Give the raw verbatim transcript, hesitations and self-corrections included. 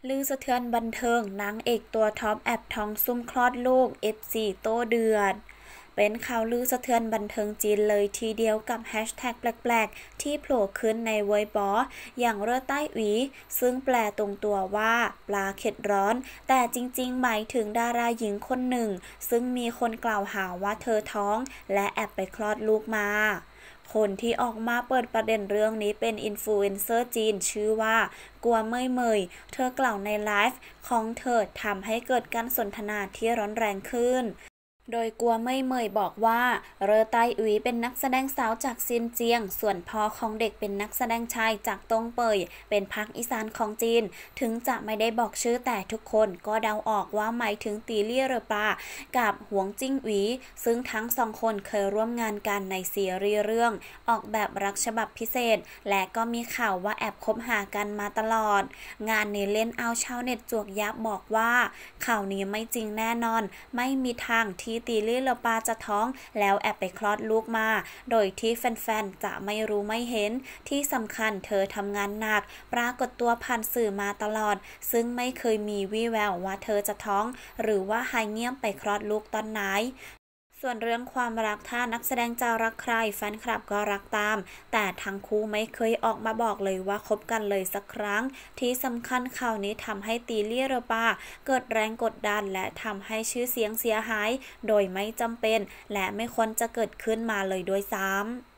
ลือสะเทือนบันเทิงนางเอกตัวท็อปแอบท้องซุ่มคลอดลูก เอฟ ซี โต้เดือดเป็นข่าวลือสะเทือนบันเทิงจีนเลยทีเดียวกับแฮชแท็กแปลกๆที่โผล่ขึ้นในเว็บบออย่างเร่อใต้หวีซึ่งแปลตรงตัวว่าปลาเข็ดร้อนแต่จริงๆหมายถึงดาราหญิงคนหนึ่งซึ่งมีคนกล่าวหาว่าเธอท้องและแอบไปคลอดลูกมาคนที่ออกมาเปิดประเด็นเรื่องนี้เป็นอินฟลูเอนเซอร์จีนชื่อว่ากัวเม่ยเมยเธอกล่าวในไลฟ์ของเธอทำให้เกิดการสนทนาที่ร้อนแรงขึ้นโดยกัวเม่ยเมยบอกว่าเรอไต้อุ๋ยเป็นนักแสดงสาวจากซินเจียงส่วนพ่อของเด็กเป็นนักแสดงชายจากตงเป่ยเป็นภาคอีสานของจีนถึงจะไม่ได้บอกชื่อแต่ทุกคนก็เดาออกว่าหมายถึงตีเลี่ยเรอปากับหวงจิ้งหวีซึ่งทั้งสองคนเคยร่วมงานกันในซีรีส์เรื่องออกแบบรักฉบับพิเศษและก็มีข่าวว่าแอบคบหากันมาตลอดงานนี้เล่นเอาชาวเน็ตจวกยับบอกว่าข่าวนี้ไม่จริงแน่นอนไม่มีทางที่ตีลี่เลปาจะท้องแล้วแอบไปคลอดลูกมาโดยที่แฟนๆจะไม่รู้ไม่เห็นที่สำคัญเธอทำงานหนักปรากฏตัวผ่านสื่อมาตลอดซึ่งไม่เคยมีวี่แววว่าเธอจะท้องหรือว่าหายเงียบไปคลอดลูกตอนไหนส่วนเรื่องความรักถ้านักแสดงจะรักใครแฟนคลับก็รักตามแต่ทั้งคู่ไม่เคยออกมาบอกเลยว่าคบกันเลยสักครั้งที่สำคัญข่าวนี้ทำให้ตีเลี่ยเรปาเกิดแรงกดดันและทำให้ชื่อเสียงเสียหายโดยไม่จำเป็นและไม่ควรจะเกิดขึ้นมาเลยด้วยซ้ำ